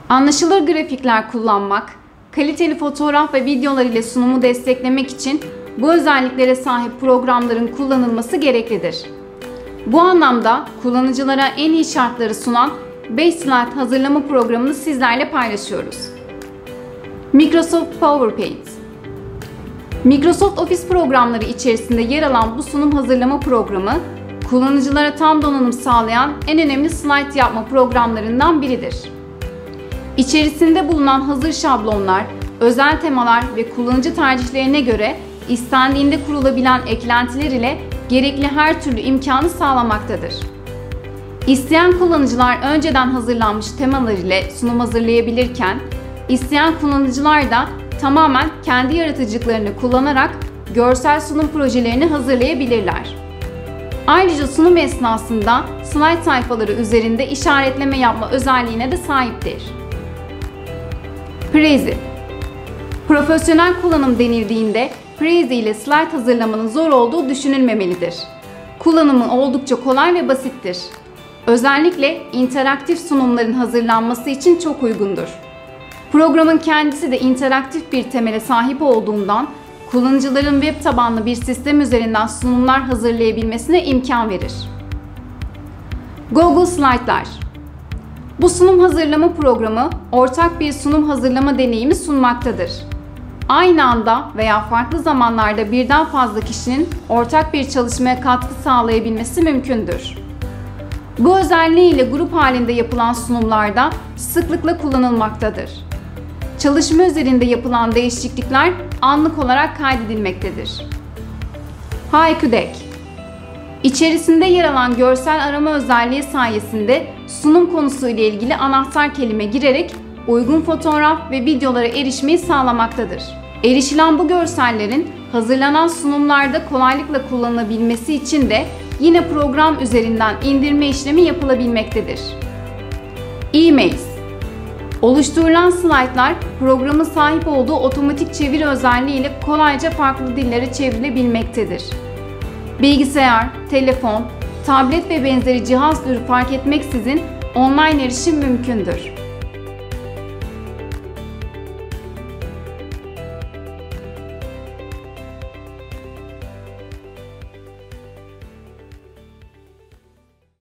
Anlaşılır grafikler kullanmak, kaliteli fotoğraf ve videolar ile sunumu desteklemek için bu özelliklere sahip programların kullanılması gereklidir. Bu anlamda kullanıcılara en iyi şartları sunan 5 slide hazırlama programını sizlerle paylaşıyoruz. Microsoft PowerPoint. Microsoft Office programları içerisinde yer alan bu sunum hazırlama programı, kullanıcılara tam donanım sağlayan en önemli slide yapma programlarından biridir. İçerisinde bulunan hazır şablonlar, özel temalar ve kullanıcı tercihlerine göre istendiğinde kurulabilen eklentiler ile gerekli her türlü imkanı sağlamaktadır. İsteyen kullanıcılar önceden hazırlanmış temalar ile sunum hazırlayabilirken, isteyen kullanıcılar da tamamen kendi yaratıcılıklarını kullanarak görsel sunum projelerini hazırlayabilirler. Ayrıca sunum esnasında slide sayfaları üzerinde işaretleme yapma özelliğine de sahiptir. Prezi. Profesyonel kullanım denildiğinde Prezi ile slide hazırlamanın zor olduğu düşünülmemelidir. Kullanımı oldukça kolay ve basittir. Özellikle interaktif sunumların hazırlanması için çok uygundur. Programın kendisi de interaktif bir temele sahip olduğundan kullanıcıların web tabanlı bir sistem üzerinden sunumlar hazırlayabilmesine imkan verir. Google Slide'lar. Bu sunum hazırlama programı ortak bir sunum hazırlama deneyimi sunmaktadır. Aynı anda veya farklı zamanlarda birden fazla kişinin ortak bir çalışmaya katkı sağlayabilmesi mümkündür. Bu özelliğiyle grup halinde yapılan sunumlarda sıklıkla kullanılmaktadır. Çalışma üzerinde yapılan değişiklikler anlık olarak kaydedilmektedir. HiQDeck. İçerisinde yer alan görsel arama özelliği sayesinde sunum konusu ile ilgili anahtar kelime girerek uygun fotoğraf ve videolara erişmeyi sağlamaktadır. Erişilen bu görsellerin hazırlanan sunumlarda kolaylıkla kullanılabilmesi için de yine program üzerinden indirme işlemi yapılabilmektedir. Emails. Oluşturulan slaytlar programın sahip olduğu otomatik çeviri özelliği ile kolayca farklı dillere çevrilebilmektedir. Bilgisayar, telefon, tablet ve benzeri cihaz türü fark etmeksizin online erişim mümkündür.